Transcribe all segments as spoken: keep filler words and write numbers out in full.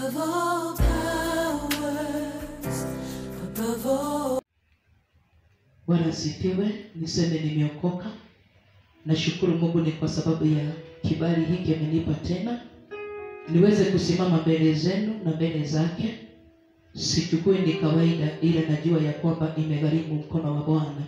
above all powers, above all. Bwana asifiwe. Niseme nimeokoka. Nashukuru Mungu ni kwa sababu ya kibali hiki amenipa tena niweze kusimama mbele zenu na mbele zake. Sichukui ni kawaida, ila najua ya kwamba imegharimu mkono wa Bwana.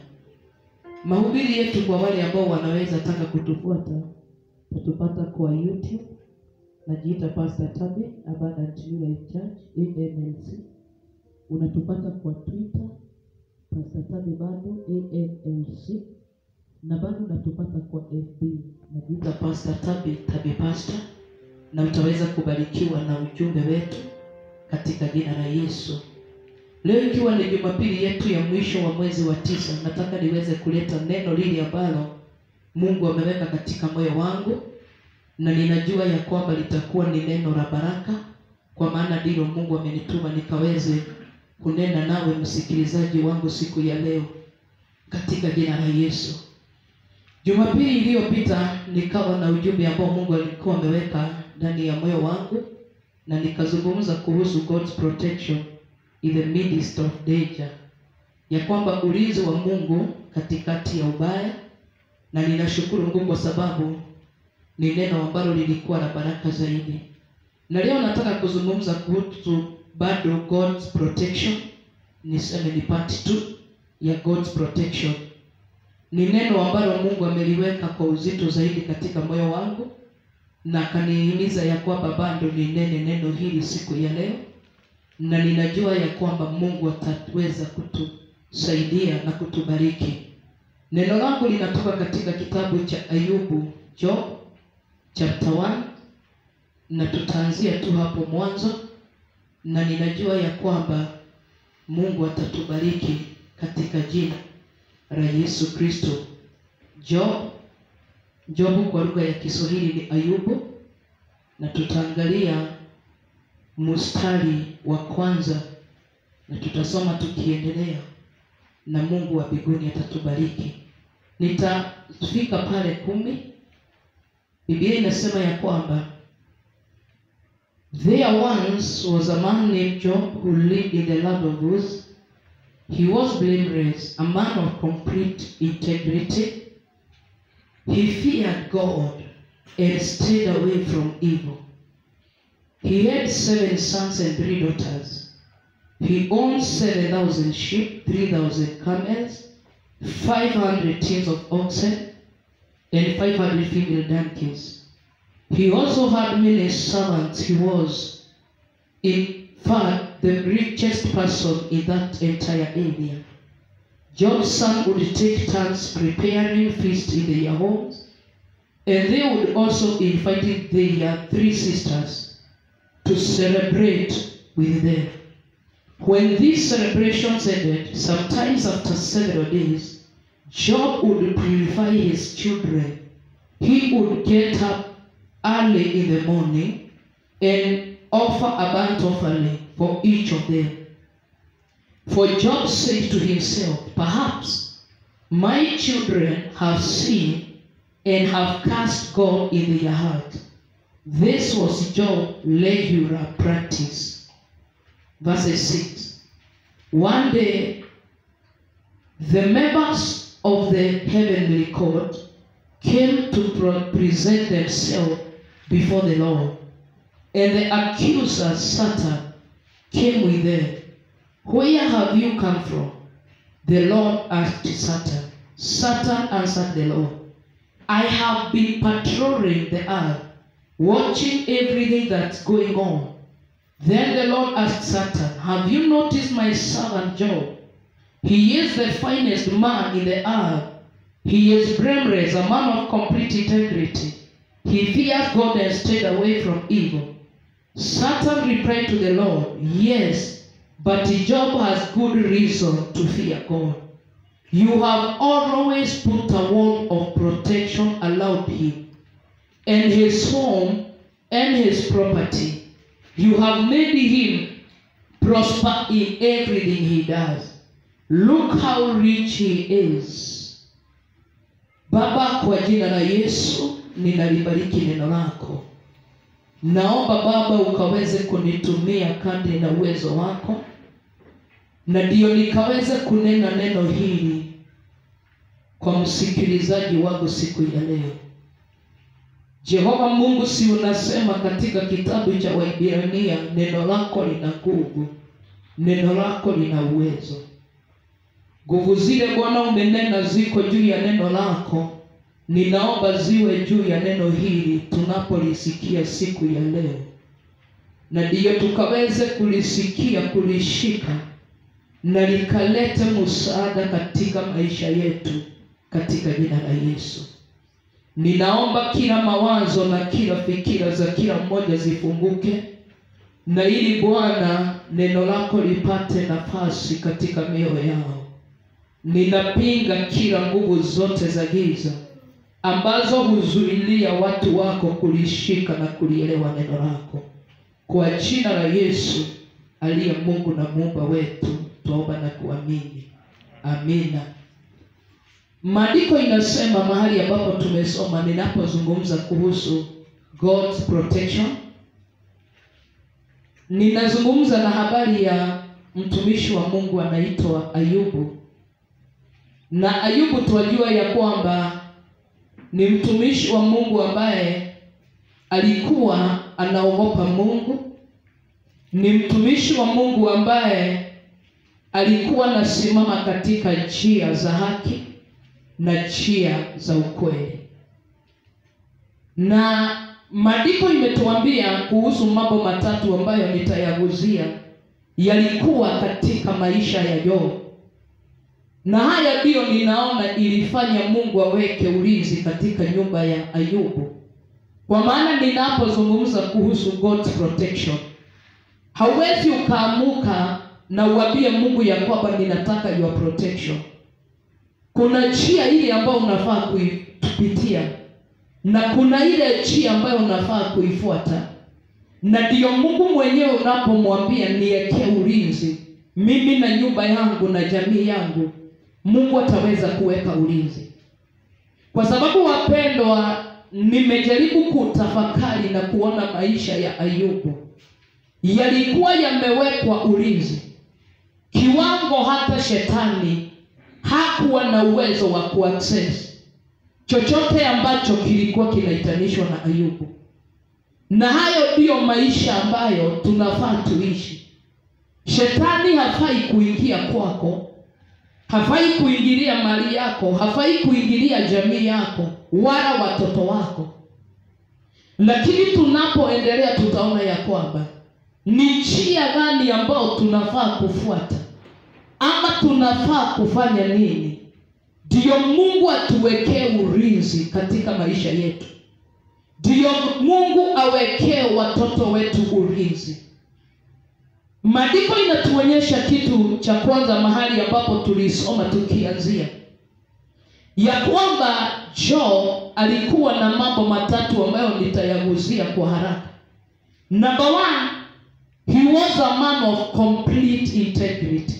Mahubiri yetu kwa wale ambao wanaweza taka kutufuata, tutupata kwa YouTube. Najiita Pastor Tabi, Abundant New Life Church A M L C. Unatupata kwa Twitter Pastor Tabi bado A M L C, na bado unatupata kwa F B. Najiita Pastor Tabi, Tabi Pastor, na utaweza kubarikiwa na ujumbe wetu katika jina la Yesu. Leo ikiwa ni Jumapili yetu ya mwisho wa mwezi wa tisa, nataka niweze kuleta neno lili ambalo Mungu ameweka katika moyo wangu, na ninajua ya kwamba litakuwa ni neno la baraka, kwa maana ndilo Mungu amenituma nikaweze kunena nawe msikilizaji wangu siku ya leo katika jina la Yesu. Jumapili iliyopita nikawa na ujumbe ambao Mungu alikuwa ameweka ndani ya moyo wangu, na nikazungumza kuhusu God's protection in the midst of danger, ya kwamba ulinzi wa Mungu katikati ya ubaya. Na ninashukuru Mungu kwa sababu ni neno ambalo lilikuwa la baraka zaidi. Na leo nataka kuzungumza kuhusu bado God's protection. Niseme ni part two ya God's protection. Ni neno ambalo Mungu ameliweka kwa uzito zaidi katika moyo wangu, na kanihimiza ya kwamba bado ni nene neno hili siku ya leo, na ninajua ya kwamba Mungu ataweza kutusaidia na kutubariki. Neno langu linatoka katika kitabu cha Ayubu, Job chapter one, na tutaanzia tu hapo mwanzo, na ninajua ya kwamba Mungu atatubariki katika jina la Yesu Kristo. Job Job kwa lugha ya Kiswahili ni Ayubu, na tutaangalia mstari wa kwanza na tutasoma tukiendelea, na Mungu wa mbinguni atatubariki. Nitafika pale kumi. Biblia inasema ya kwamba there once was a man named Job who lived in the land of Uz. He was blameless, a man of complete integrity. He feared God and stayed away from evil. He had seven sons and three daughters. He owned seven thousand sheep, three thousand camels, five hundred teams of oxen, and five hundred female donkeys. He also had many servants. He was, in fact, the richest person in that entire area. Job's son would take turns preparing feasts in their homes, and they would also invite their three sisters to celebrate with them. When these celebrations ended, sometimes after several days, Job would purify his children. He would get up early in the morning and offer a burnt offering for each of them. For Job said to himself, perhaps my children have sinned and have cast God in their heart. This was Job's regular practice. Verse six. One day, the members of the heavenly court came to present themselves before the Lord, and the accuser Satan came with them. Where have you come from? The Lord asked Satan. Satan answered the Lord, I have been patrolling the earth, watching everything that's going on. Then the Lord asked Satan, have you noticed my servant Job? He is the finest man in the earth. He is blameless, a man of complete integrity. He fears God and stayed away from evil. Satan replied to the Lord, yes, but Job has good reason to fear God. You have always put a wall of protection around him and his home and his property. You have made him prosper in everything he does. Look how rich he is. Baba, kwa jina la Yesu ninalibariki neno lako. naomba Baba ukaweze kunitumia kadri na uwezo wako, na ndio nikaweze kunena neno hili kwa msikilizaji wangu siku ya leo. Jehova Mungu, si unasema katika kitabu cha Waebrania, neno lako lina nguvu, neno lako lina uwezo. Nguvu zile Bwana umenena ziko juu ya neno lako, ninaomba ziwe juu ya neno hili tunapolisikia siku ya leo, na ndiyo tukaweze kulisikia, kulishika, na likalete msaada katika maisha yetu, katika jina la Yesu. Ninaomba kila mawazo na kila fikira za kila mmoja zifunguke, na ili Bwana neno lako lipate nafasi katika mioyo yao. Ninapinga kila nguvu zote za giza ambazo huzuilia watu wako kulishika na kulielewa neno lako. Kwa jina la Yesu aliye Mungu na Muumba wetu, tuomba na kuamini. Amina. Maandiko inasema mahali ambapo tumesoma, ninapozungumza kuhusu God's protection, ninazungumza na habari ya mtumishi wa Mungu anaitwa Ayubu. Na Ayubu tunajua ya kwamba ni mtumishi wa Mungu ambaye alikuwa anaogopa Mungu. Ni mtumishi wa Mungu ambaye alikuwa anasimama katika njia za haki na njia za ukweli. Na maandiko imetuambia kuhusu mambo matatu ambayo nitayaguzia yalikuwa katika maisha ya Yobu. Na haya ndio ninaona ilifanya Mungu aweke ulinzi katika nyumba ya Ayubu. Kwa maana ninapozungumza kuhusu God's protection, hauwezi ukaamuka na uambie Mungu ya kwamba ninataka your protection. Kuna njia ile ambayo unafaa kuipitia, na kuna ile njia ambayo unafaa kuifuata. Na ndio Mungu mwenyewe unapomwambia niweke ulinzi mimi na nyumba yangu na jamii yangu, Mungu ataweza kuweka ulinzi. Kwa sababu wapendwa, nimejaribu kutafakari na kuona maisha ya Ayubu yalikuwa yamewekwa ulinzi, kiwango hata shetani hakuwa na uwezo wa kuaccess chochote ambacho kilikuwa kinaitanishwa na Ayubu. Na hayo ndio maisha ambayo tunafaa tuishi. Shetani hafai kuingia kwako, hafai kuingilia mali yako, hafai kuingilia jamii yako wala watoto wako. Lakini tunapoendelea tutaona ya kwamba ni njia gani ambayo tunafaa kufuata, ama tunafaa kufanya nini ndio Mungu atuwekee ulinzi katika maisha yetu, ndio Mungu awekee watoto wetu ulinzi. Maandiko inatuonyesha kitu cha kwanza mahali ambapo tulisoma tukianzia, ya kwamba Job alikuwa na mambo matatu ambayo nitayaguzia kwa haraka. Number one, he was a man of complete integrity.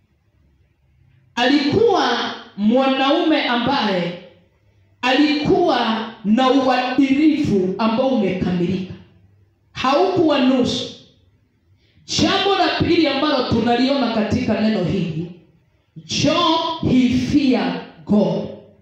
Alikuwa mwanaume ambaye alikuwa na uadilifu ambao umekamilika, haukuwa nusu. Jambo la pili ambalo tunaliona katika neno hili, Job he feared God.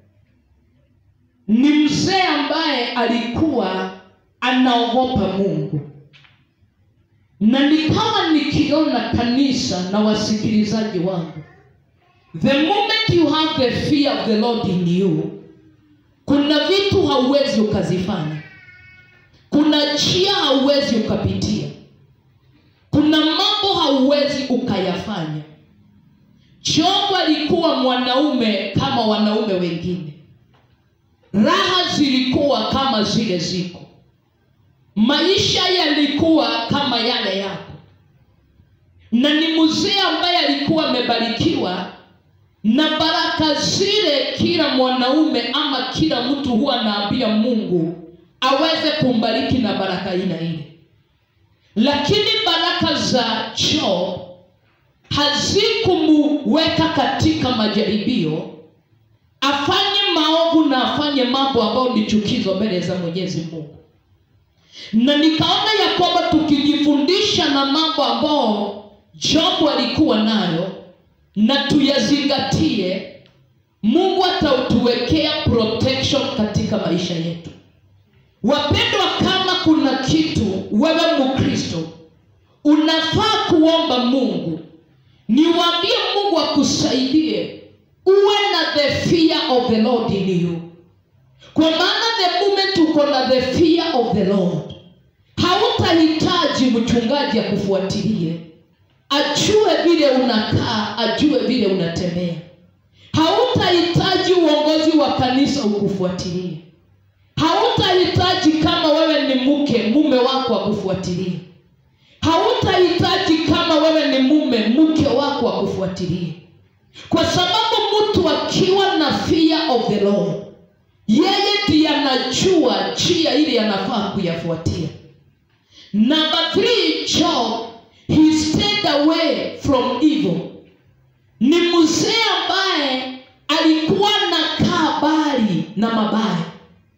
Ni mzee ambaye alikuwa anaogopa Mungu. Na nikawa nikiona kanisa na wasikilizaji wangu, the moment you have the fear of the Lord in you, kuna vitu hauwezi ukazifanya, kuna njia hauwezi ukapitia, kuna mambo hauwezi ukayafanya. Job alikuwa mwanaume kama wanaume wengine. Raha zilikuwa kama zile ziko, maisha yalikuwa kama yale yako. Na ni mzee ambaye alikuwa amebarikiwa na baraka zile kila mwanaume ama kila mtu huwa anaambia Mungu aweze kumbariki na baraka ile ile. Lakini baraka za Job hazikumuweka katika majaribio afanye maovu na afanye mambo ambayo ni chukizo mbele za Mwenyezi Mungu. Na nikaona ya kwamba tukijifundisha na mambo ambayo Job alikuwa nayo na tuyazingatie, Mungu atatuwekea protection katika maisha yetu. Wapendwa, kama kuna kitu wewe Mkristo unafaa kuomba Mungu, niwaambie Mungu akusaidie uwe na the fear of the Lord in you. Kwa maana the moment uko na the fear of the Lord, hautahitaji mchungaji akufuatilie, ajue vile unakaa, ajue vile unatembea. Hautahitaji uongozi wa kanisa ukufuatilie. Hautahitaji kama wewe ni mke, mume wako akufuatilie. Hautahitaji kama wewe ni mume, mke wako akufuatilie. Kwa sababu mtu akiwa na fear of the Lord, yeye ndiye anajua njia ile anafaa kuyafuatia. Number three, Job, he stayed away from evil. Ni mzee ambaye alikuwa anakaa mbali na mabaya.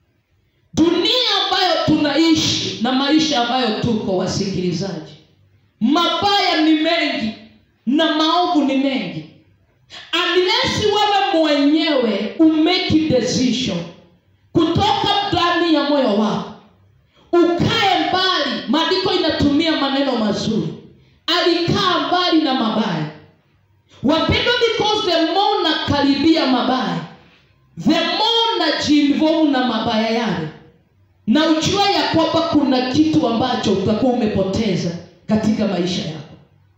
Dunia ambayo tunaishi na maisha ambayo tuko, wasikilizaji, mabaya ni mengi na maovu ni mengi. Unless wewe mwenyewe umake decision kutoka ndani ya moyo wako ukae mbali. Maandiko inatumia maneno mazuri, alikaa mbali na mabaya. Wapendwa, because the more nakaribia mabaya, the more najiinvolve na mabaya yale, na ujua ya kwamba kuna kitu ambacho utakuwa umepoteza katika maisha yako.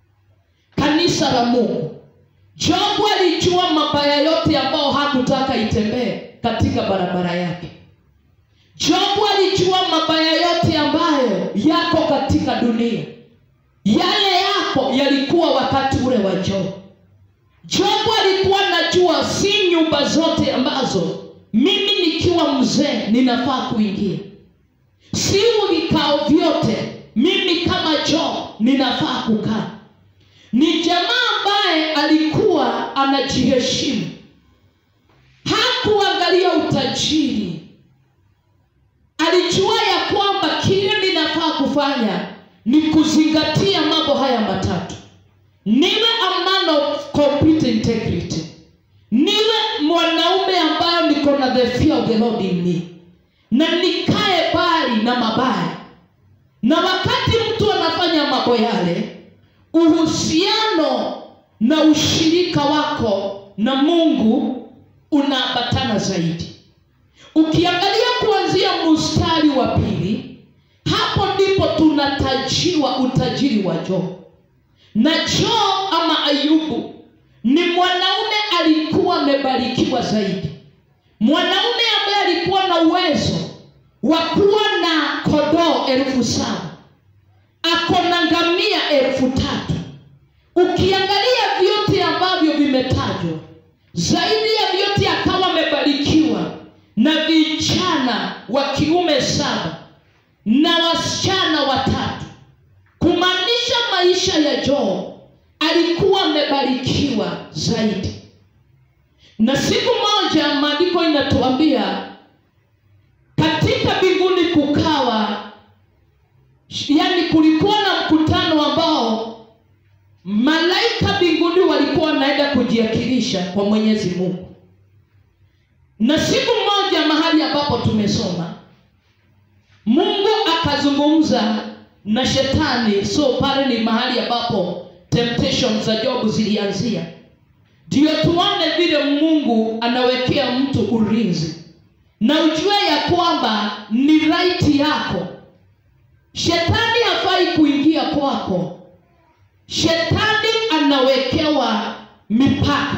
Kanisa la Mungu, Job alijua mabaya yote ambao hakutaka itembee katika barabara yake. Job alijua mabaya yote ambayo yako katika dunia. Yale yako yalikuwa wakati ule wa Job. Job alikuwa anajua si nyumba zote ambazo mimi nikiwa mzee ninafaa kuingia. Si vikao vyote mimi kama Job ninafaa kukaa. Ni jamaa ambaye alikuwa anajiheshimu. Hakuangalia utajiri. Alijua ya kwamba kile ninafaa kufanya ni kuzingatia mambo haya matatu. Niwe a man of complete integrity. Niwe mwanaume ambaye niko na the fear of the Lord in me. Na nikae mbali na mabaya. Na wakati mtu anafanya mambo yale, uhusiano na ushirika wako na Mungu unaambatana zaidi. Ukiangalia kuanzia mstari wa pili, hapo ndipo tunatajiwa utajiri wa Job. Na Job ama Ayubu ni mwanaume alikuwa amebarikiwa zaidi. Mwanaume ambaye alikuwa na uwezo wa kuwa na kondoo elfu saba, ako na ngamia elfu tatu. Ukiangalia vyote ambavyo vimetajwa, zaidi ya vyote akawa amebarikiwa na vijana wa kiume saba na wasichana watatu. Kumaanisha maisha ya Job alikuwa amebarikiwa zaidi. Na siku moja maandiko inatuambia katika mbinguni kukawa, yani kulikuwa na mkutano ambao malaika mbinguni walikuwa wanaenda kujiakilisha kwa Mwenyezi Mungu. Na siku moja mahali ambapo tumesoma, Mungu akazungumza na shetani. So pale ni mahali ambapo temptation za Job zilianzia. Ndio tuone vile Mungu anawekea mtu ulinzi. Na ujue ya kwamba ni right yako. Shetani hafai kuingia kwako. Shetani anawekewa mipaka.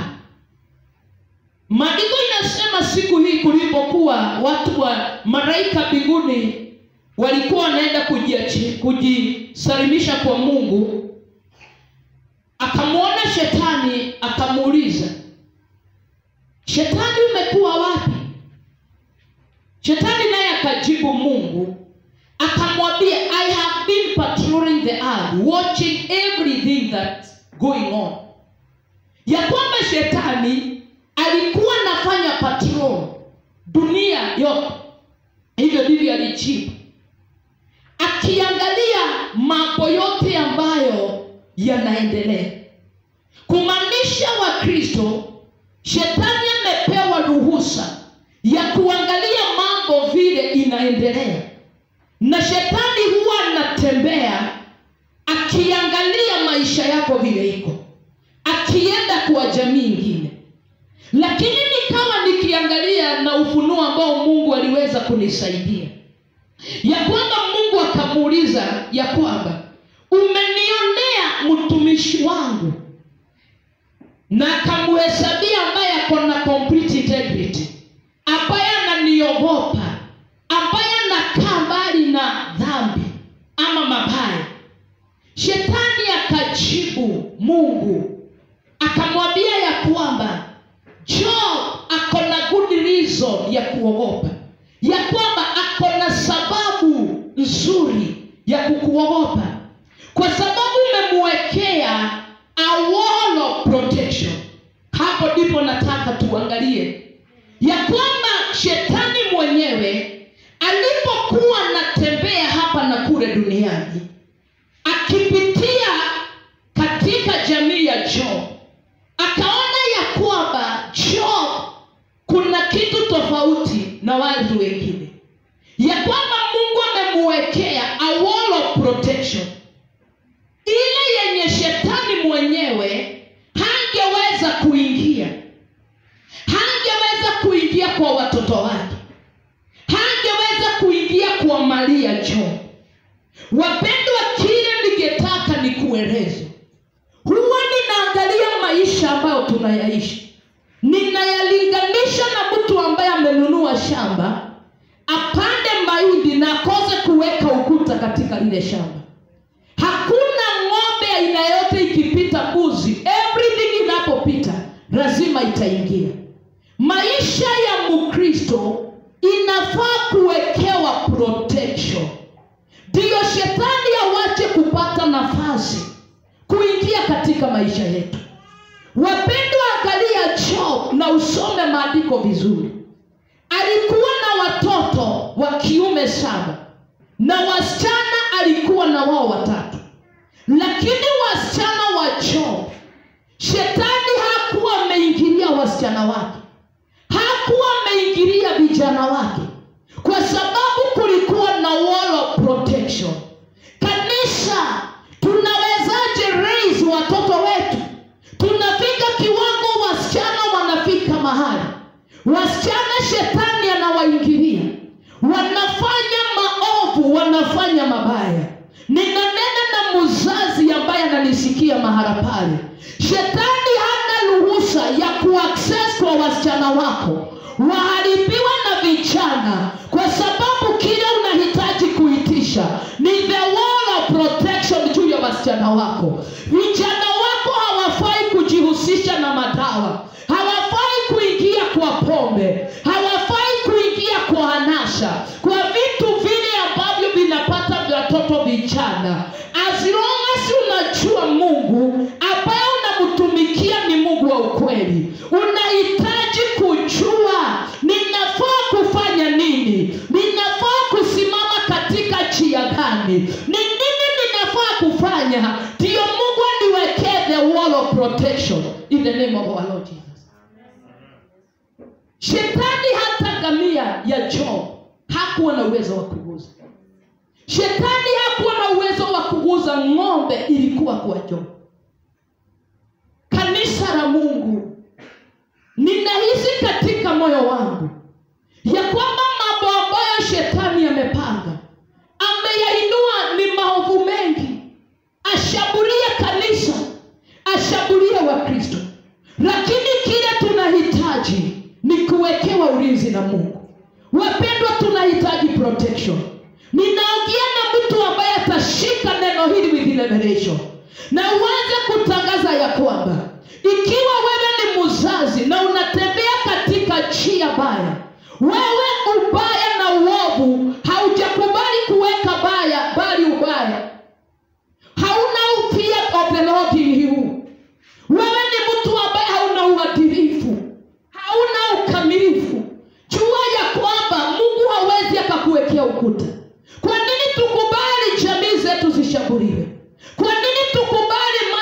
Maandiko inasema siku hii kulipokuwa watu wa malaika mbinguni walikuwa wanaenda kujisalimisha kwa Mungu, akamwona shetani, akamuuliza, "Shetani, umekuwa wapi?" Shetani naye akajibu Mungu, akamwambia, "I have been patrolling the earth, watching everything that's going on." Ya kwamba shetani alikuwa anafanya patrol dunia yote. Hivyo ndivyo alijibu. yanaendelea. Kumaanisha Wakristo, shetani amepewa ruhusa ya kuangalia mambo vile inaendelea. Na shetani huwa anatembea akiangalia maisha yako vile iko, akienda kwa jamii nyingine. Lakini nikawa nikiangalia na ufunuo ambao Mungu aliweza kunisaidia, ya kwamba Mungu akamuuliza ya kwamba umenionea mtumishi wangu, na akamuhesabia ambaye ako na complete integrity, ambaye ananiogopa, ambaye anakaa mbali na dhambi ama mabaya. Shetani akajibu Mungu akamwambia ya kwamba Job ako na good reason ya kuogopa, ya kwamba ako na sababu nzuri ya kukuogopa, kwa sababu umemwekea a wall of protection. Hapo ndipo nataka tuangalie ya kwamba shetani mwenyewe alipokuwa anatembea hapa na kule duniani, akipitia katika jamii ya Job, akaona ya kwamba Job kuna kitu tofauti na watu wengine, ya kwamba Mungu amemwekea a wall of protection, ile yenye shetani mwenyewe hangeweza kuingia. Hangeweza kuingia kwa watoto wake, hangeweza kuingia kwa mali ya Job. Wapendwa, kile ningetaka nikueleze, huwa ninaangalia maisha ambayo tunayaishi, ninayalinganisha na mtu ambaye amenunua shamba, apande mahindi na akose kuweka ukuta katika lile shamba. Hakuna ng'ombe aina yote ikipita, mbuzi, everything inapopita lazima itaingia. Maisha ya Mkristo inafaa kuwekewa protection, ndio shetani awache kupata nafasi kuingia katika maisha yetu. Wapendwa, angalia Job na usome maandiko vizuri. Alikuwa na watoto wa kiume saba na wasichana alikuwa na wao watatu. Lakini wasichana wa Job, shetani hakuwa ameingilia wasichana wake, hakuwa ameingilia vijana wake, kwa sababu kulikuwa na wall of protection. Kanisa, tunawezaje raise watoto wetu? Tunafika kiwango wasichana wanafika mahali wasichana shetani anawaingilia, wanafanya maovu, wanafanya mabaya. Ninanena na mzazi ambaye ananisikia mahala pale, shetani hana ruhusa ya kuaccess kwa wasichana wako waharibiwa na vijana, kwa sababu kile unahitaji kuitisha ni the wall of protection juu ya wasichana wako. Vijana wako hawafai kujihusisha na madawa, hawafai kuingia kwa pombe, hawafai kuingia kwa anasa, kwa vitu vile ambavyo vinapata watoto vijana. As long as unajua Mungu ambaye unamtumikia ni Mungu wa ukweli, unahitaji kujua ninafaa kufanya nini, ninafaa kusimama katika njia gani, ni nini ninafaa kufanya, ndio Mungu aniwekee the wall of protection in the name of our Lord Jesus. Shetani hata ngamia ya Job hakuwa na uwezo wa kuguza. Shetani hakuwa na uwezo wa kuguza ng'ombe, ilikuwa kwa Job. Kanisa la Mungu, ninahisi katika moyo wangu ya kwamba mambo ambayo shetani amepanga, ameyainua ni maovu mengi. Ashambulia kanisa, ashambulia Wakristo, lakini kile tunahitaji ni kuwekewa ulinzi na Mungu. Wapendwa, tunahitaji protection. Ninaongea na mtu ambaye atashika neno hili with revelation na uanze kutangaza ya kwamba ikiwa wewe ni mzazi na unatembea katika njia mbaya, wewe ubaya na uovu haujakubali kuweka baya bali ubaya, hauna fear of the Lord in you. Wewe ni mtu ambaye hauna uadilifu, hauna ukamilifu, jua ya kwamba Mungu hawezi akakuwekea ukuta. Kwa nini tukubali jamii zetu zishambuliwe? Kwa nini tukubali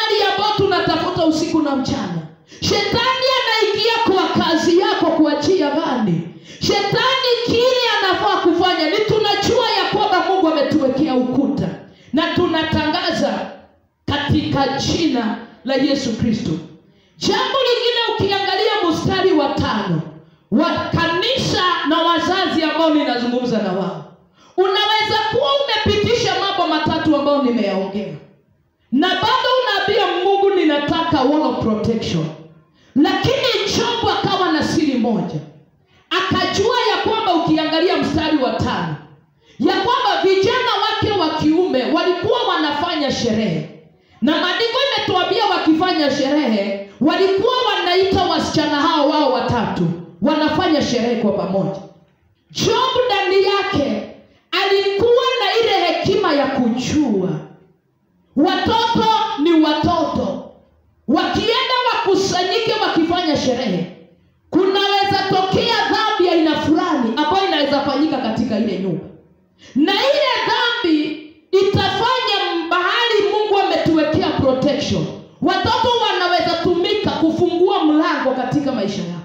la Yesu Kristo. Jambo lingine ukiangalia mstari wa tano wa kanisa na wazazi ambao ninazungumza na wao, unaweza kuwa umepitisha mambo matatu ambayo nimeyaongea, na bado unaambia Mungu ninataka wall of protection. Lakini Job akawa na siri moja, akajua ya kwamba ukiangalia mstari wa tano ya kwamba vijana wake wa kiume walikuwa wanafanya sherehe, na maandiko imetuambia wakifanya sherehe walikuwa wanaita wasichana hao wao watatu wanafanya sherehe kwa pamoja. Job ndani yake alikuwa na ile hekima ya kujua watoto ni watoto, wakienda wakusanyike wakifanya sherehe, kunaweza tokea dhambi ya aina fulani ambayo inaweza fanyika katika ile nyumba, na ile dhambi itafanya mahali Mungu ametuwekea protection, watoto wanaweza tumika kufungua mlango katika maisha yako.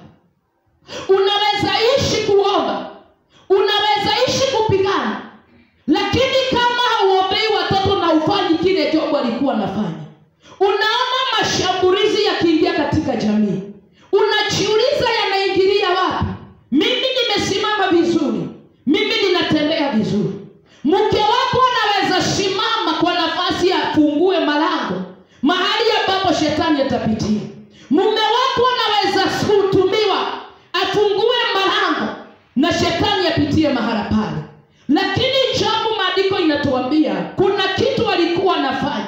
Unaweza ishi kuomba, unaweza ishi kupigana, lakini kama hauombei watoto na ufanyi kile Job alikuwa anafanya, unaona mashambulizi yakiingia katika jamii, unajiuliza yanaingilia wapi? Mimi nimesimama vizuri, mimi ninatembea vizuri. Mke wako anaweza simama kwa nafasi ya afungue malango mahali ambapo shetani atapitia. Mume wako anaweza kutumiwa afungue malango na shetani apitie mahala pale. Lakini Job, maandiko inatuambia kuna kitu alikuwa anafanya,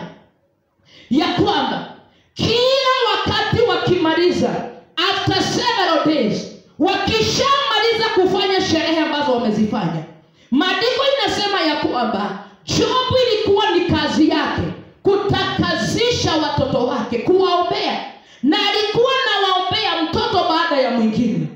ya kwamba kila wakati wakimaliza, after several days, wakishamaliza kufanya sherehe ambazo wamezifanya, maandiko inasema ya kwamba Job ilikuwa ni kazi yake kutakazisha watoto wake, kuwaombea, na alikuwa anawaombea mtoto baada ya mwingine.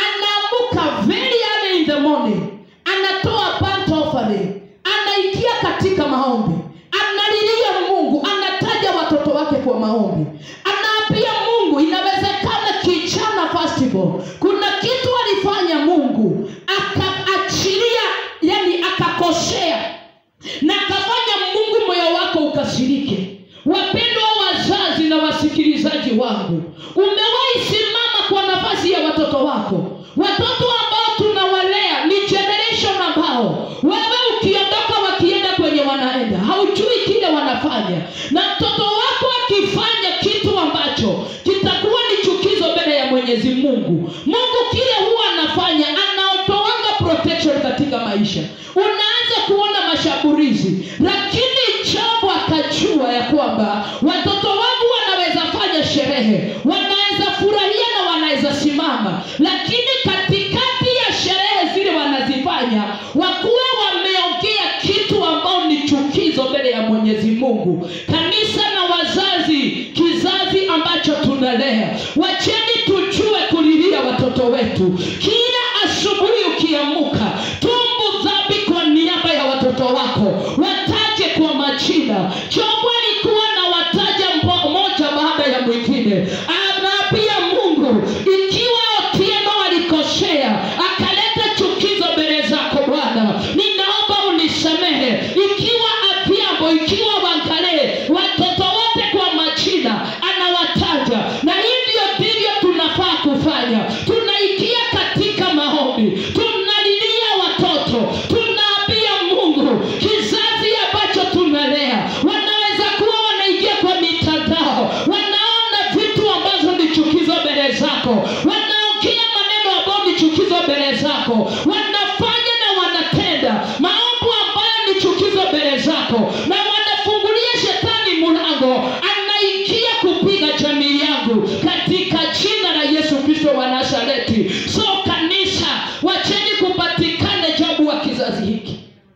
Anaamuka very early in the morning, anatoa burnt offering, anaingia katika maombi, analilia Mungu, anataja watoto wake kwa maombi, anaambia Mungu inawezekana kijana festival kuna kitu alifanya Mungu akaachilia, yani akakosea, na akafanya Mungu moyo wako ukasirike. Wapendwa wazazi na wasikilizaji wangu, umewahi simama kwa nafasi ya watoto wako? Watoto ambao tunawalea ni generation ambao wewe ukiondoka wakienda kwenye wanaenda, haujui kile wanafanya, na mtoto wako akifanya kitu ambacho kitakuwa ni chukizo mbele ya Mwenyezi Mungu, Mungu kile huwa anafanya, anaondoanga protection katika maisha. Unaanza kuona mashambulizi, lakini Job akajua ya kwamba watoto wangu wanaweza fanya sherehe, wanaweza furahia na wanaweza simama, lakini katikati ya sherehe zile wanazifanya wakuwe wameongea kitu ambao ni chukizo mbele ya Mwenyezi Mungu. Kanisa na wazazi, kizazi ambacho tunalea, wacheni tujue kulilia watoto wetu. Kila asubuhi ukiamuka, tumbu dhambi kwa niaba ya watoto wako, wataje kwa majina. Job alikuwa na wataja mmoja baada ya mwingine, anaambia Mungu, ikiwa Otieno alikosea akaleta chukizo mbele zako Bwana, ninaomba unisamehe. Ikiwa Adhiambo, ikiwa Wangale, watoto wote kwa majina anawataja, na hivyo ndivyo tunafaa kufanya. Tunaingia katika maombi, tunalilia watoto, tunaambia Mungu, kizazi ambacho tunalea wanaweza kuwa wanaingia kwa mitandao, wanaona vitu ambazo ni chukizo mbele zako, wanaongea maneno ambayo ni chukizo mbele zako, wanafanya na wanatenda maombi ambayo ni chukizo mbele zako, na wanafungulia shetani mlango, anaingia kupiga jamii yangu katika jina la Yesu Kristo wa Nazareti. So kanisa, wacheni kupatikane Job wa kizazi hiki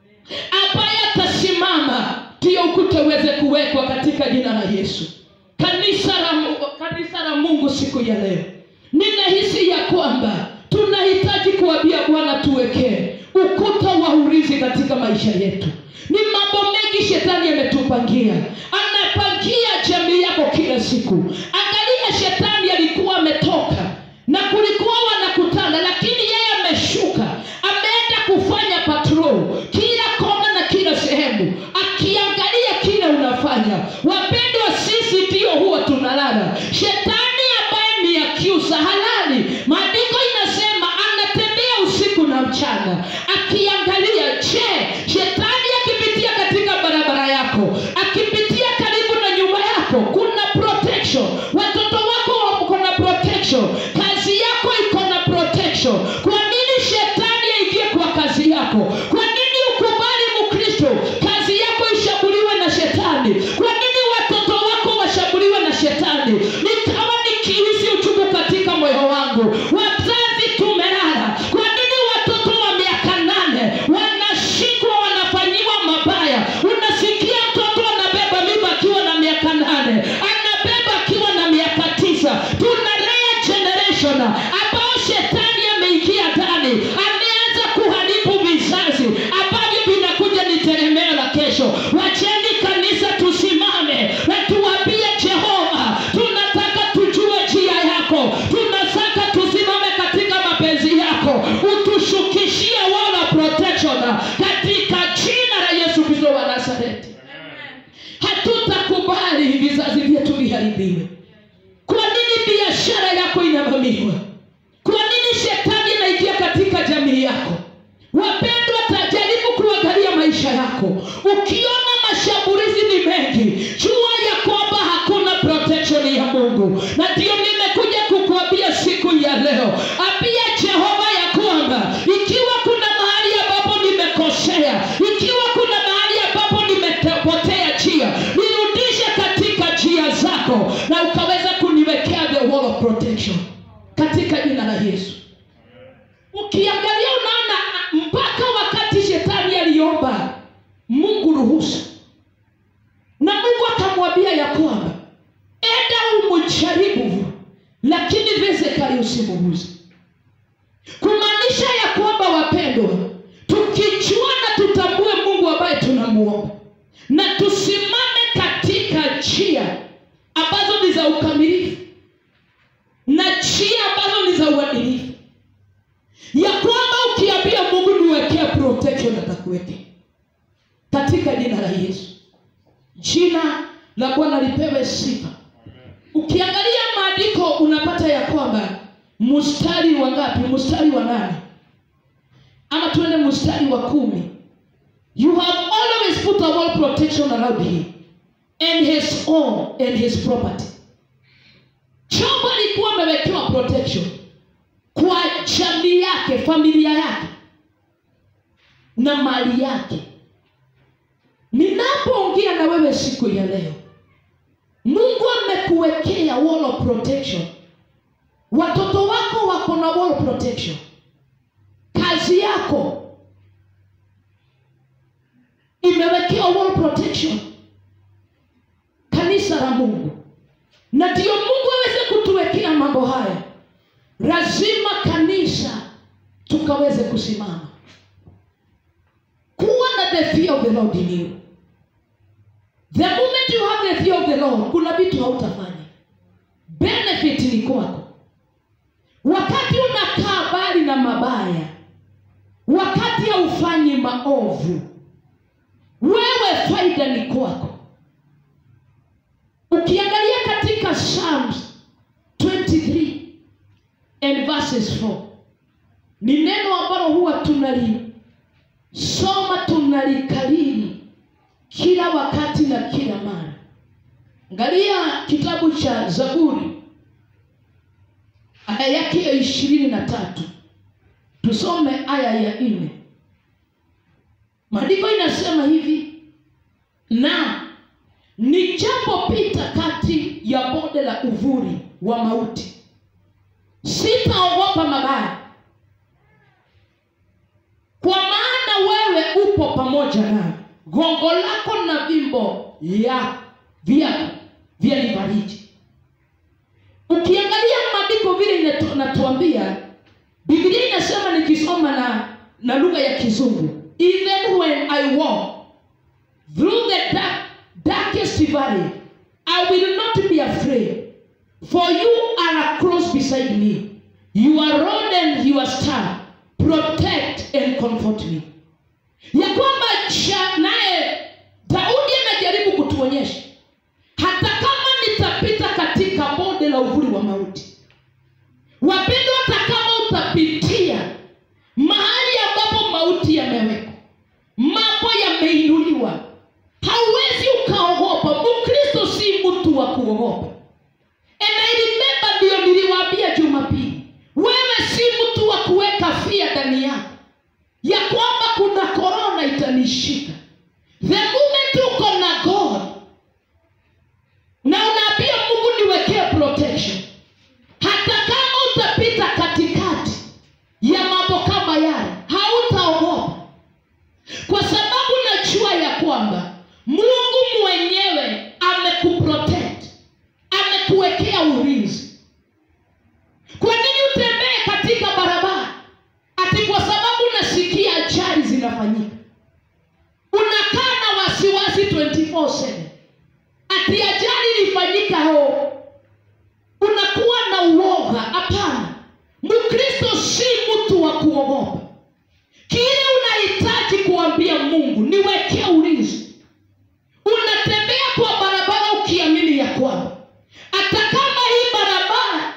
ambaye atasimama ndio ukuta uweze kuwekwa katika jina la Yesu. Kanisa la Mungu, kanisa la Mungu siku ya leo, ninahisi ya kwamba tunahitaji kuambia Bwana tuwekee ukuta wa urithi katika maisha yetu. Ni mambo mengi shetani ametupangia, anapangia jamii yako kila siku. Angalia, shetani alikuwa ametoka na kulikuwa wanakutana, lakini yeye ameshuka, ameenda kufanya patrol kila kona na kila sehemu, akiangalia kile unafanya. Wapendwa, sisi ndio huwa tunala protection? Kwa nini shetani aingie kwa kazi yako? Kwa nini ukubali Mkristo kazi yako ishambuliwe na shetani? Kwa nini watoto wako washambuliwe na shetani? Nikawa nikihisi uchungu katika moyo wangu. Wazazi tumelala. Kwa nini watoto wa miaka nane wanashikwa, wanafanyiwa mabaya? Unasikia mtoto anabeba mimba akiwa na miaka nane, anabeba akiwa na miaka tisa. Tunalea generation ambao shetani ameingia ndani, ameanza kuharibu vizazi ambavyo vinakuja ni tegemeo la kesho. Wacheni kanisa tusimame na tuambie Jehova, tunataka tujue njia yako, tunataka tusimame katika mapenzi yako, utushukishie wala protection katika jina la Yesu Kristo wa Nazareti. Hatutakubali vizazi vyetu viharibiwe. Kwa nini biashara yako inavamiwa? Kwa nini shetani anaingia katika jamii yako? Wapendwa, tajaribu kuangalia maisha yako. Ukiona mashambulizi ni mengi, jua ya kwamba hakuna protection ya Mungu. Na ndio nimekuja kukuambia siku ya leo, ambia Jehova ya kwamba ikiwa kuna mahali ambapo nimekosea, ikiwa kuna mahali ambapo nimepotea njia, nirudishe katika njia zako na ukaweza kuniwekea the wall of protection katika jina la Yesu. Ukiangalia unaona mpaka wakati shetani aliomba Mungu ruhusa, na Mungu akamwambia ya kwamba enda umjaribu, lakini physically usimuguze. Kumaanisha ya kwamba wapendwa, tukijua na tutambue Mungu ambaye tunamuomba na tusimame katika njia ambazo ni za ukamilifu na njia ambazo ni za uadilifu, ya kwamba ukiambia Mungu niwekee protection atakuwekea katika jina la Yesu. Jina la Bwana lipewe sifa. Ukiangalia maandiko unapata ya kwamba mstari wa ngapi? Mstari wa nane. Ama tuende mstari wa kumi. You have always put a wall protection around him and his own and his property. Chombo alikuwa amewekewa protection kwa jamii yake, familia yake na mali yake. Ninapoongea na wewe siku ya leo, Mungu amekuwekea wall of protection. Watoto wako wako na wall of protection. Kazi yako imewekewa wall of protection. Kanisa la Mungu. Na ndio Mungu aweze kutuwekea mambo haya, lazima kanisa tukaweze kusimama. Kuwa na the fear of the Lord in you. The moment you have the fear of the Lord, kuna vitu hautafanya. Benefit ni kwako. Wakati unakaa mbali na mabaya, wakati haufanyi maovu, wewe faida ni kwako. Ukiangalia katika Psalms twenty-three and verses four, ni neno ambalo huwa tunali soma tunalikariri kila wakati na kila mara. Angalia kitabu cha Zaburi aya yake ya ishirini na tatu. Tusome aya ya nne. Maandiko inasema hivi: na nijapopita kati ya bonde la uvuli wa mauti, sitaogopa mabaya, kwa maana wewe upo pamoja nami. Gongo lako na fimbo ya vyako vyanifariji. Ukiangalia maandiko vile inatuambia, Biblia inasema, nikisoma na na lugha ya Kizungu, even when I walk through the dark, darkest valley, I will not be afraid, for you are close beside me. Your rod and your staff protect and comfort me. Ya kwamba naye Daudi anajaribu kutuonyesha, hata kama nitapita katika bonde la uvuli wa mauti, wapendwa, hata kama utapitia mahali ambapo mauti yamewekwa, mambo yameinuliwa, hauwezi ukaogopa. Mkristo si mtu wa kuogopa. And I remember ndio niliwaambia Jumapili, wewe si mtu wa kuogopa. inafanyika. Unakaa na wasiwasi twenty four seven. Ati ajali ilifanyika ho. Unakuwa na uoga. Hapana. Mkristo si mtu wa kuogopa. Kile unahitaji kuambia Mungu, niwekee ulinzi. Unatembea kwa barabara ukiamini ya kwamba hata kama hii barabara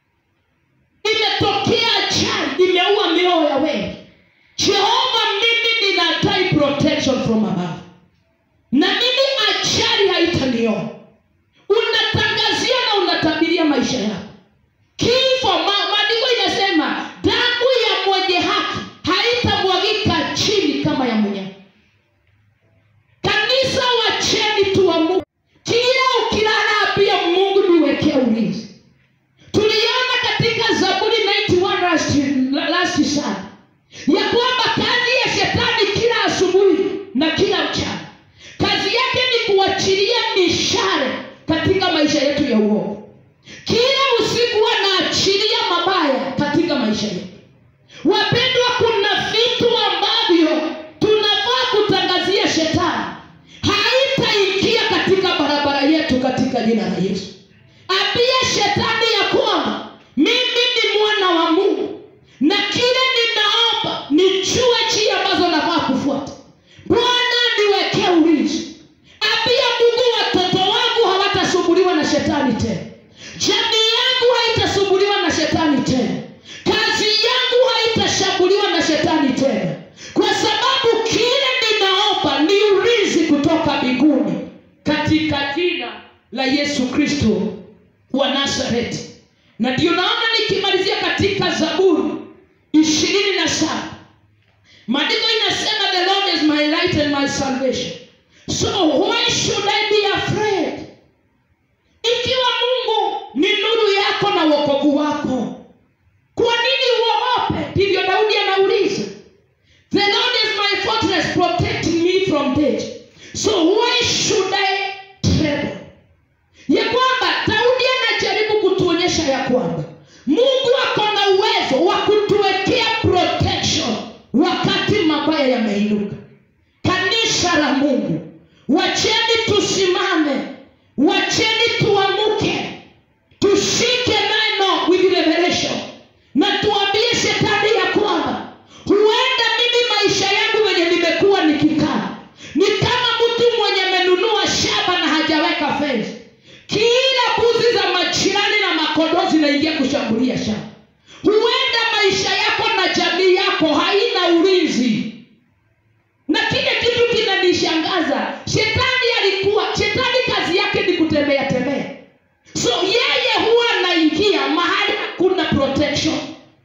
imetokea ajali, imeua mioyo ya wengi, Jehova, mimi ninadai protection from above. Na mimi ajali haitaniona. Unatangazia na unatabiria maisha yako. Kifo, maandiko inasema damu ya mwenye haki haitamwagika chini kama ya mnyama. Kanisa, wacheni tuamuke. Kila ukilala pia Mungu niwekee ulinzi. Tuliona katika Zaburi ninety one last, last sana ya kwamba kazi ya shetani kila asubuhi na kila mchana, kazi yake ni kuachilia mishale katika maisha yetu ya uovu. Kila usiku anaachilia mabaya katika maisha yetu. Wapendwa, kuna vitu ambavyo tunafaa kutangazia shetani haitaingia katika barabara yetu katika jina la Yesu. Apia shetani ya kwamba mimi ni mwana wa Mungu na kile ninaomba nijue njia ambazo nafaa kufuata. Bwana, niwekee ulinzi. Apia Mungu, watoto wangu hawatasumbuliwa na shetani tena. Jamii yangu haitasumbuliwa na shetani tena. Kazi yangu haitashambuliwa na shetani tena. Kwa sababu kile ninaomba ni ulinzi kutoka mbinguni katika jina la Yesu Kristo wa Nazareti. Na ndio naona nikimalizia katika Zaburi ishirini na saba. Maandiko inasema the Lord is my light and my salvation. So why should I be afraid? Ikiwa Mungu ni nuru yako na wokovu wako, kwa nini uogope? Ndivyo Daudi anauliza. The Lord is my fortress, protecting me from danger. So why should I tremble? Ya kwamba Daudi anajaribu kutuonyesha ya kwamba Mungu ako na uwezo wa kutuwekea protection wakati mabaya yameinuka. Kanisa la Mungu, wacheni tusimame, wacheni tuamuke, tushike neno with revelation, na tuambie shetani ya kwamba huenda mimi maisha yangu wenye nimekuwa nikikaa ni kama mtu mwenye amenunua shamba na hajaweka fence. Kila buzi za majirani na makondo zinaingia kushambulia shamba. Huenda maisha yako na jamii yako haina ulinzi. Na kile kitu kinanishangaza, shetani alikuwa, shetani kazi yake ni kutembea tembea. So yeye huwa anaingia mahali hakuna protection.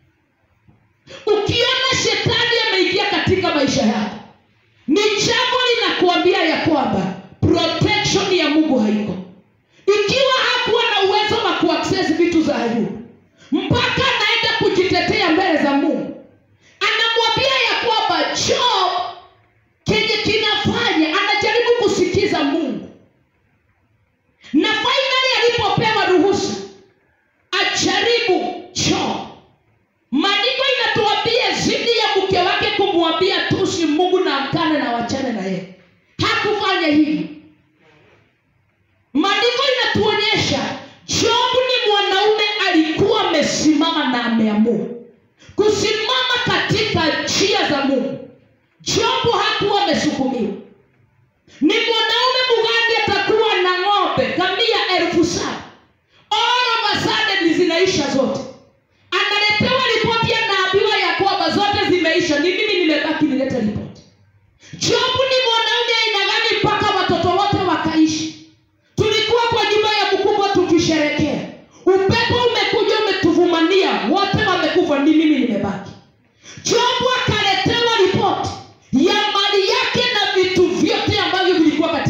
Ukiona shetani ameingia katika maisha yako, ni jambo linakuambia ya kwamba protection ya Mungu haiko. Ikiwa hakuwa na uwezo wa kuaccess vitu za Ayubu, mpaka anaenda kujitetea mbele za Mungu, anamwambia ya kwamba Job kenye kinafanya anajaribu kusikiza Mungu. Na finally alipopewa ruhusa ajaribu Job, maandiko inatuambia zidi ya mke wake kumwambia tusi Mungu na amkane na wachane na yeye, hakufanya hivi. Maandiko inatuonyesha Job ni mwanaume alikuwa amesimama na ameamua kusimama katika njia za Mungu. Job hakuwa amesukumiwa. Ni mwanaume mgani atakuwa na ng'ombe kamia elfu saba, all of a sudden zinaisha zote. Analetewa ripoti ya naambiwa ya kwamba zote zimeisha, ni mimi nimebaki nilete ripoti. Job ni mwanaume aina gani mpaka watoto wote wakaishi? Tulikuwa kwa nyumba ya mkubwa tukisherekea, upepo umekuja umetuvumania, wote wamekufa, ni mimi nimebaki. Job akaletewa ripoti ya mali yake na vitu vyote ambavyo vilikuwa katika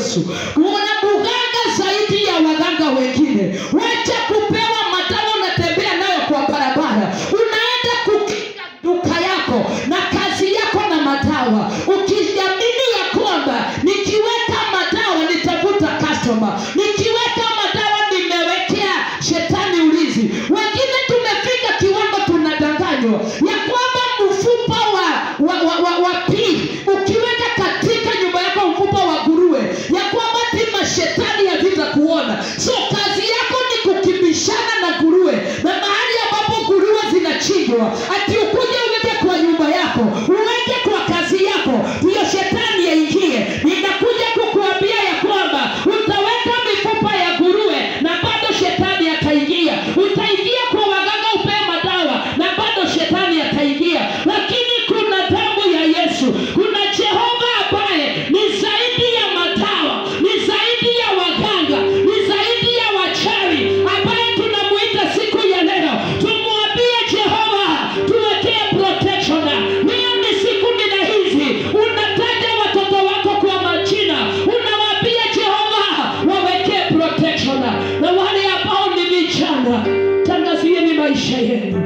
Yesu. Una mganga zaidi ya waganga wengine. Wacha kupewa madawa unatembea nayo kwa barabara. Unaenda kukinga duka yako na kazi yako na madawa. Ukiamini ya kwamba nikiweka madawa nitavuta customer. Nikiweka madawa nimewekea shetani ulizi. Wengine tumefika kiwango tunadanganywa ya kwamba mfupa wa wa wa, wa, wa pili ukiweka katika nyumba yako mfupa wa nguruwe ya kwamba tima shetani hazitakuona. So kazi yako ni kukimbishana na nguruwe, na mahali ambapo nguruwe zinachinjwa ati ukuje uweke kwa nyumba yako, uweke kwa kazi yako, ndio shetani yaingie. Ninakuja kukuambia ya kwamba utaweka mifupa ya nguruwe na bado shetani ataingia. Utaingia kwa waganga upewe madawa na bado shetani ataingia. Lakini kuna damu ya Yesu, kuna Jehova ambaye ni zaidi ya madawa, ni zaidi ya waganga, ni zaidi ya wachawi, ambaye tunamuita siku ya leo. Tumwambie Jehova tuwekee protection. Leo ni siku nina hizi unataja watoto wako kwa majina, unawaambia Jehova wawekee protection. Na wale ambao ni vijana, tangazieni maisha yenu,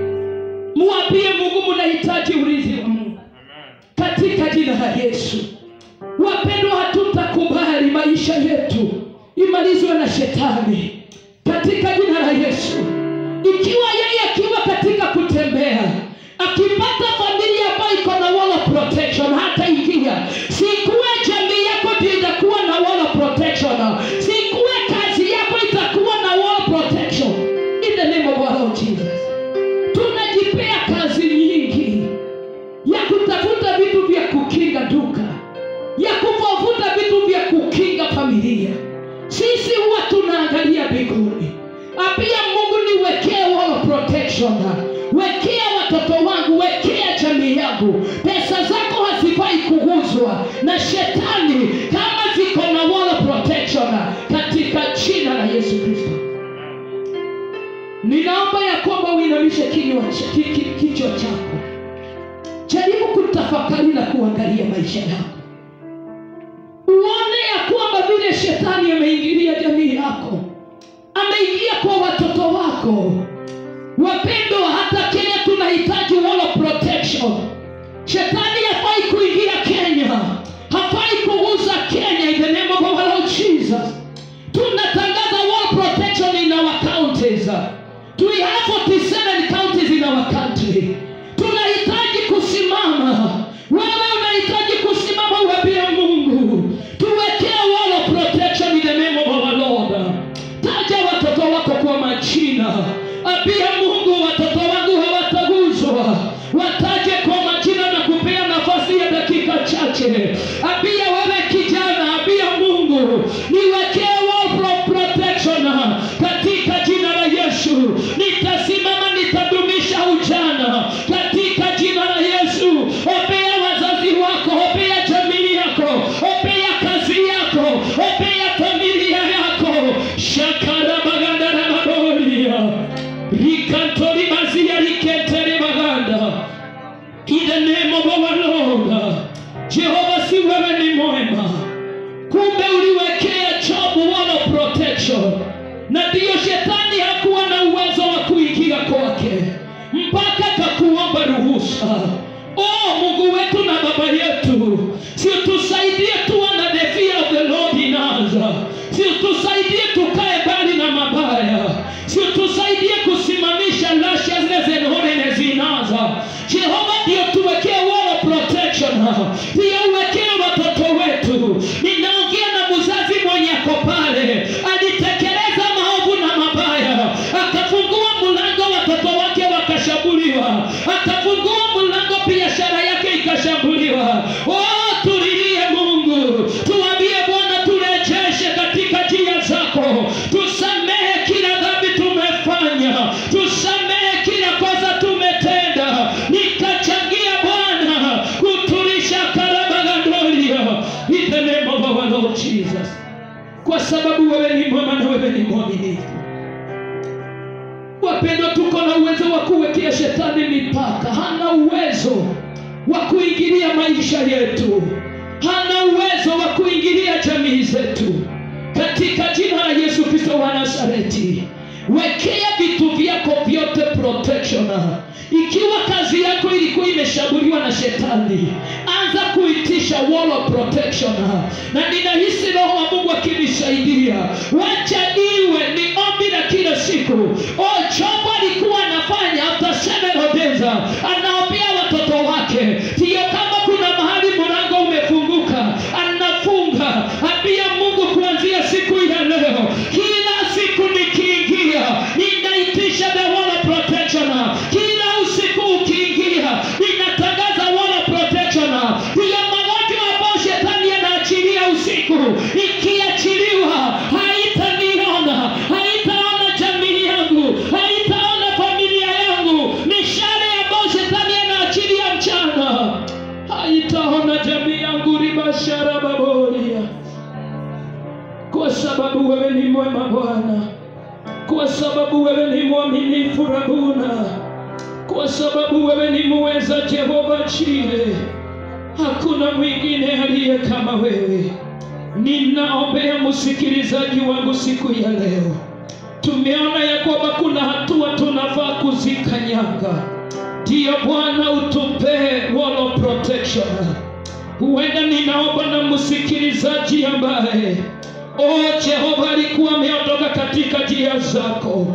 muambie Mungu mnahitaji ulinzi wa Mungu katika jina la Yesu. Wapendwa, hatutakubali maisha yetu imalizwe na shetani katika jina la Yesu. Ikiwa yeye akiwa katika kutembea akipata familia ambayo iko na wall of protection, hata ingia. Sikuwe jamii yako ndio itakuwa na wall of protection, sikuwe kazi yako itakuwa na wall of protection. In the name of our Lord Jesus. Tunajipea kazi nyingi ya kutafuta vitu vya kukinga duka, ya kuvuta vitu vya kukinga familia. Sisi huwa tunaangalia mbinguni. Apia Mungu niwekee wall of protection. Wekea watoto wangu, wekea jamii yangu. Pesa zako hazifai kuguzwa na shetani kama ziko na wall of protection katika jina la Yesu Kristo. Ninaomba ya kwamba uinamishe kichwa chako. Jaribu kutafakari na kuangalia maisha yako. Uone ya kwamba vile shetani ameingilia jamii yako, ameingia kwa watoto wako. Wapendwa, hata Kenya tunahitaji wall of protection. Shetani hafai kuingia Kenya, hafai kuguza Kenya. In the name of our Lord Jesus. Tunatangaza wall of protection in our counties. We have forty-seven counties in our country. Tunahitaji kusimama. Wewe unahitaji kusimama, uambie Mungu tuwekee wall of protection in the name of our Lord. Taja watoto wako kwa majina. Ambia Mungu watoto wangu hawataguzwa. Wataje kwa majina na kupea nafasi ya dakika chache. Ambia wewe kijana, ambia Mungu niwekee wall of protection katika jina la Yesu. Nitasimama, nitadumisha ujana katika jina la Yesu. Opea wazazi wako, opea jamii yako, opea kazi yako, opea familia yako. Shakara baganda na mabolia rikantori mazia riketere baganda. In the name of our Lord. Jehova, si wewe ni mwema. Kumbe uliwekea Job wall of protection, na ndiyo shetani hakuwa na uwezo wa kuingia kwake mpaka kakuomba ruhusa. Oh Mungu wetu na Baba yetu, si utusaidie tuwe na the fear of the Lord in us. Si utusaidie tukae mbali na mabaya. Si utusaidie kusimamisha righteousness and holiness in us. Jehova, ndio tuwekee wall of protection. Ndio uwekee watoto wetu. Ninaongea na mzazi mwenye ako pale, alitekeleza maovu na mabaya, akafungua mlango watoto wake wakashambuliwa, akafungua mlango biashara yake ikashambuliwa. Oh, tulilie Mungu, tuambie Bwana turejeshe katika njia zako. Tusamehe kila dhambi tumefanya, tusamehe kila kosa tumetenda, nikachangia Bwana kutulisha karabagandolia. In the name of our Lord Jesus. Kwa sababu wewe ni mwema na wewe ni mwaminifu. Wapendwa, tuko na uwezo wa kuwekea shetani mipaka. Hana uwezo wa kuingilia maisha yetu. hana uwezo wa kuingilia jamii zetu. Katika jina la Yesu Kristo wa Nazareti, wekea vitu vyako vyote protection. Ikiwa kazi yako ilikuwa imeshambuliwa na shetani, anza kuitisha wall of protection. Na ninahisi Roho wa Mungu akinisaidia. Wacha iwe ni ombi la kila siku. Oh, Job alikuwa anafanya after seven days, anaombea watoto wake. Ndio kama kuna mahali mlango umefunguka, anafunga. Ambia Mungu kuanzia siku ya leo, kila siku nikiingia, ninaitisha the wall of protection. Kila usiku ukiingia, ninatangaza wall of protection. Ndio magonjwa ambayo shetani anaachilia usiku, ikiachiliwa haitaniona, haitaona jamii yangu, haitaona familia yangu. Mishale ambayo shetani anaachilia mchana, haitaona jamii yangu. Ribashara baboria. Kwa sababu wewe ni mwema Bwana, kwa sababu wewe ni mwaminifu Rabbuna, kwa sababu wewe ni muweza Jehova Jire, hakuna mwingine aliye kama wewe. Ninaombea msikilizaji wangu siku ya leo. Tumeona ya kwamba kuna hatua tunafaa kuzikanyaga. Ndio Bwana, utupe wall of protection. Huenda ninaomba na msikilizaji ambaye oh Jehova alikuwa ameondoka katika njia zako,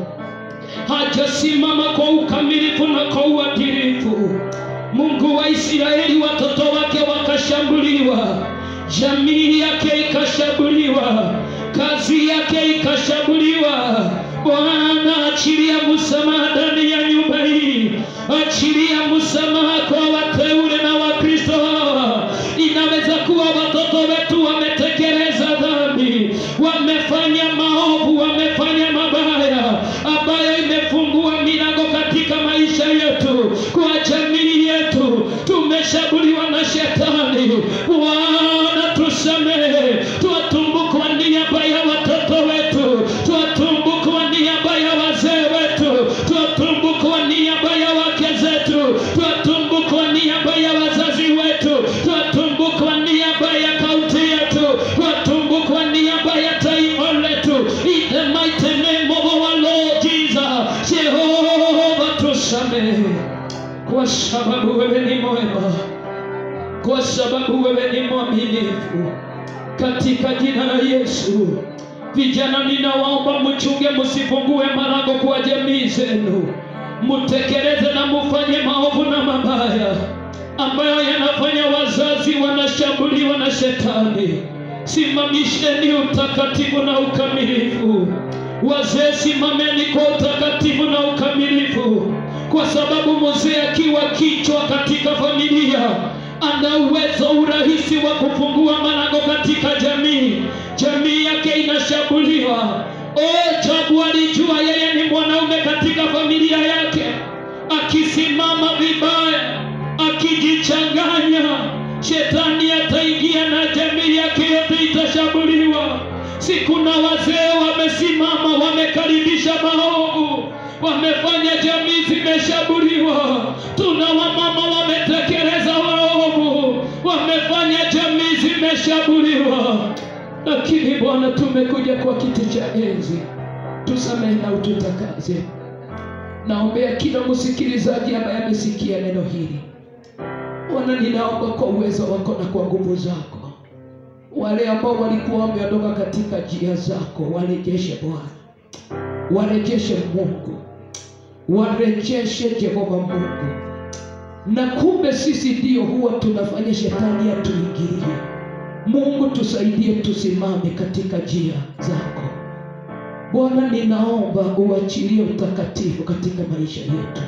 hajasimama kwa ukamilifu na kwa uadilifu. Mungu wa Israeli, watoto wake wakashambuliwa, jamii yake ikashambuliwa, kazi yake ikashambuliwa. Bwana, achilia msamaha ndani ya nyumba hii, achilia msamaha kwa wateule na Wakristo hawa. Inaweza kuwa watoto wetu wametekeleza dhambi, wamefanya maovu, wamefanya mabaya ambayo imefungua milango katika maisha yetu, kwa jamii yetu. Tumeshambuliwa na shetani. Bwana, tusamehe. Tuwatumbuku kwa niaba ya watoto wetu, tuwatumbuku kwa niaba ya wazee wetu, tuwatumbuku kwa niaba ya wake zetu, tuwatumbuku kwa niaba ya wazazi wetu, tuwatumbuku kwa niaba ya kaunti yetu, tuwatumbuku kwa niaba ya taifa letu. In the mighty name of our Lord Jesus. Jehova, tusamehe, kwa sababu wewe ni mwema, kwa sababu wewe ni mwaminifu. Katika jina la Yesu, vijana ninawaomba mchunge, msifungue malango kwa jamii zenu. Mtekeleze na mufanye maovu na mabaya ambayo yanafanya wazazi wanashambuliwa na shetani. Simamisheni utakatifu na ukamilifu. Wazee, simameni kwa utakatifu na ukamilifu, kwa sababu mzee akiwa kichwa katika familia ana uwezo urahisi wa kufungua malango katika jamii. Jamii yake inashambuliwa. Oh, Job alijua yeye ni mwanaume katika familia yake. Akisimama vibaya, akijichanganya, shetani ataingia na jamii yake yote itashambuliwa. Si kuna wazee wamesimama, wamekaribisha maovu, wamefanya jamii zimeshambuliwa. Tuna wamama wametekeleza waovu, wamefanya jamii zimeshambuliwa. Lakini Bwana, tumekuja kwa kiti cha enzi, tusamehe na ututakaze. Naombea kila msikilizaji ambaye amesikia neno hili. Bwana, ninaomba kwa uwezo wako na kwa nguvu zako, wale ambao walikuwa wameondoka katika njia zako, warejeshe Bwana, warejeshe Mungu, warejeshe Jehova Mungu. Na kumbe sisi ndio huwa tunafanya shetani atuingilie. Mungu, tusaidie tusimame katika njia zako. Bwana, ninaomba uachilie utakatifu katika maisha yetu.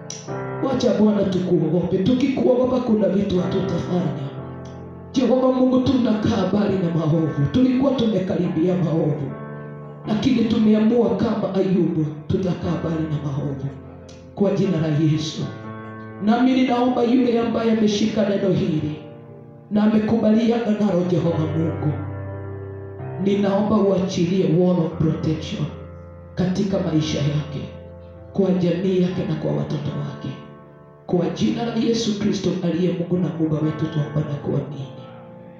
Wacha Bwana tukuogope. Tukikuogopa kuna vitu hatutafanya. Jehova Mungu, tunakaa mbali na maovu. Tulikuwa tumekaribia maovu, lakini tumeamua kama Ayubu tutakaa mbali na maovu kwa jina la Yesu. Nami ninaomba yule ambaye ameshika neno hili na amekubaliana nalo, Jehova Mungu, ninaomba uachilie wall of protection katika maisha yake, kwa jamii yake na kwa watoto wake, kwa jina la Yesu Kristo aliye Mungu na Baba wetu, tuomba na kuamini.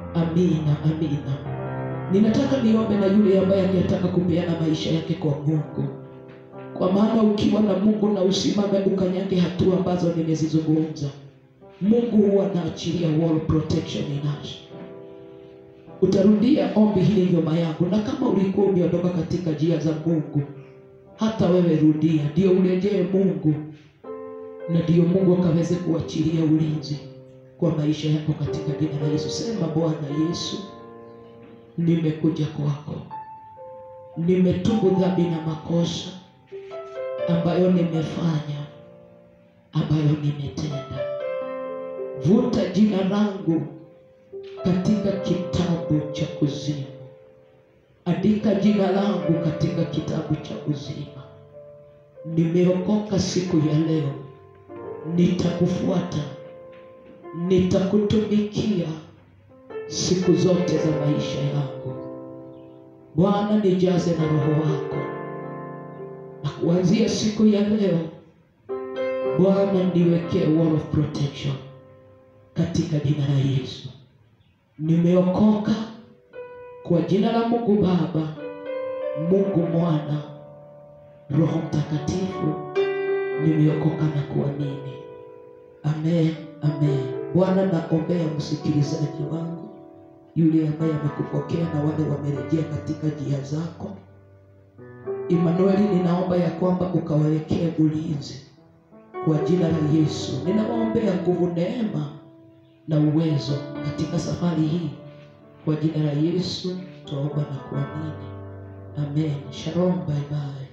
Amina, amina. Ninataka niombe na yule ambaye angetaka kupeana maisha yake kwa Mungu. Kwa maana ukiwa na Mungu na usimame ukanyage hatua ambazo nimezizungumza, Mungu huwa anaachilia wall protection in us. Utarudia ombi hili nyuma yangu, na kama ulikuwa umeondoka katika njia za Mungu, hata wewe rudia, ndio urejee Mungu, na ndio Mungu akaweze kuachilia ulinzi kwa maisha yako katika jina la Yesu. Sema, Bwana Yesu, nimekuja kwako, nimetubu dhambi na makosa ambayo nimefanya, ambayo nimetenda. Vuta jina langu katika kitabu cha uzima. Andika jina langu katika kitabu cha uzima. Nimeokoka siku ya leo. Nitakufuata, nitakutumikia siku zote za maisha yangu. Bwana, nijaze na Roho wako, na kuanzia siku ya leo Bwana niwekee wall of protection katika jina la Yesu. Nimeokoka kwa jina la Mungu Baba, Mungu Mwana, Roho Mtakatifu. Nimeokoka na kuamini. Amen, amen. Bwana, naombea msikilizaji wangu, yule ambaye amekupokea na wale wamerejea katika njia zako. Emmanuel, ninaomba ya kwamba ukawawekee ulinzi kwa jina la Yesu. Ninawaombea nguvu, neema na uwezo katika safari hii kwa jina la Yesu. Tuomba na kuamini. Amen. Shalom, bye bye.